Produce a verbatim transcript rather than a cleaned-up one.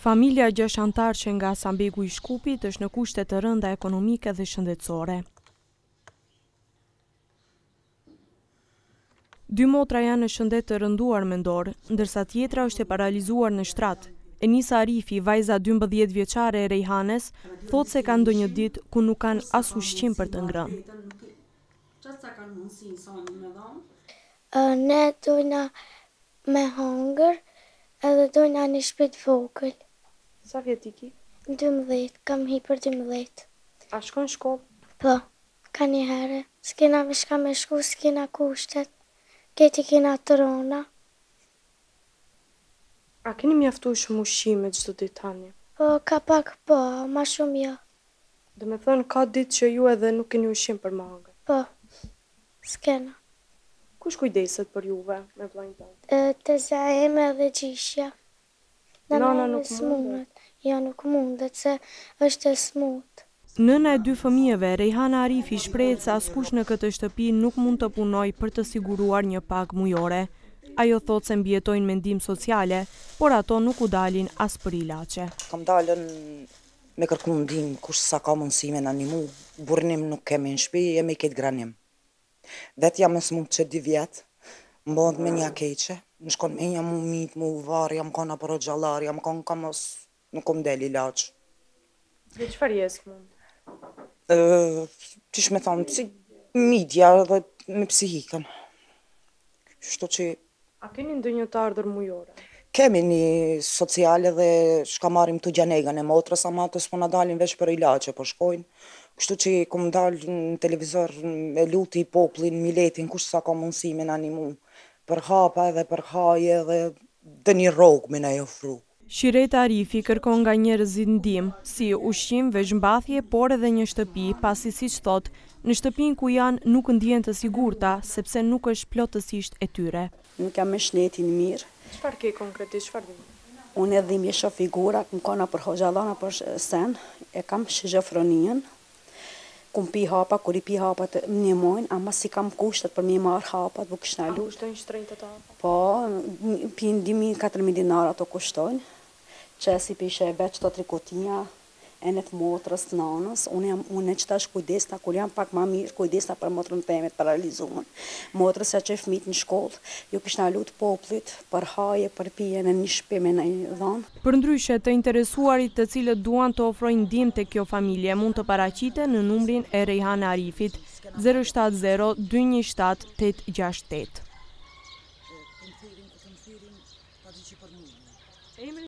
Familja gjashantarçe nga Sambegu i Shkupit është në kushte të rënda ekonomike dhe shëndetësore. Dy motra janë në shëndet të rënduar mendor, ndërsa tjetra është e paralizuar në shtrat. Enisa Arifi, vajza dymbëdhjetë vjeçare e Rejhanes, thotë se ka ndonjë ditë ku nuk kanë as ushqim për të ngrënë. Ne dojna me hongër edhe dojna një shpit vogël. Sa vjet iki? dymbëdhjetë, kam hi për dymbëdhjetë. A shkon shkollë? Po, ka një herë. S'kena me shka me shku, s'kena kushtet. Keti kena të rona. A keni mjaftu shumë ushqime çdo ditë tani? Po, ka pak po, ma shumë jo. Dhe me thënë, ka ditë që ju edhe nuk keni ushqim për mangë. Po, s'kena. Kush kujdeset për juve me vllajën tënd? E, të zaime dhe gjishja. Nana nuk mundet. Jo, nuk mundet, se është e smut. Nëna e dy fëmijëve, Rejhana Arifi, shprehet se askush në këtë shtëpi nuk mund të punoj për të siguruar një pagë mujore. Ajo thotë se mbijetojnë me ndihmë sociale, por ato nuk u dalin as për ilaçe. Kam dalën me kërku ndihmë, kush sa ka mundësi me na ndihmu. Burrim nuk kemi në shtëpi, jemi këtë granim. Vetë jam e smut që dy vjetë, mbënd me një keqe, më shkon me një mu mit, mu varë, jam kana për o gjallar, jam kanë ka mos, nuk kom del ilaç. Dhe çfarë je smut? Qysh me thonë, si midja dhe me psihikën. Kështu që... A keni ndonjë të ardhur mujore? Kemi një sociale dhe shka marim të gjanegën e motrës, ama të s'po na dalin veç për ilaçe, po shkojnë. Kështu që kom dalë në televizor me luti i poplin, miletin, kush sa ka mundësi me na ndihmu. Për hapa edhe për haje dhe dhe një rrogë me na i ofru. Shireta Arifi kërkon nga njerëzit ndihmë, si ushqim, veçmbathje, por edhe një shtëpi, pasi siç thotë, në shtëpinë ku janë nuk ndihen të sigurta, sepse nuk është plotësisht e tyre. Nuk jam me shnetin mirë. Çfarë ke konkretisht, çfarë di? Unë edhe më shoh figura, më kanë për hoxhallana për sen, e kam shizofreninë. Kum pi hapa, kur i pi hapat më ndihmojnë, ama si kam kushtet për më marr hapat, nuk kishna lut. Kushtojnë shtrenjtë të hapa? Po, pi dy mijë katër mijë dinar ato kushtojnë. Qesi pishe e veç të trikotia, e në të motrës, nanës, unë jam, unë e qëtash kujdesna, kur jam pak ma mirë, kujdesna për motrën teme të paralizuar. Motrës e që fmit në shkollë, ju kishna lutë poplit, për haje, për pije në një shtëpi me në dhanë. Për ndryshe, të interesuarit të cilët duan të ofrojnë ndihmë te kjo familje mund të paraqiten në numrin e Rejhana Arifit zero shtat zero dy një shtat tetë gjashtë tetë.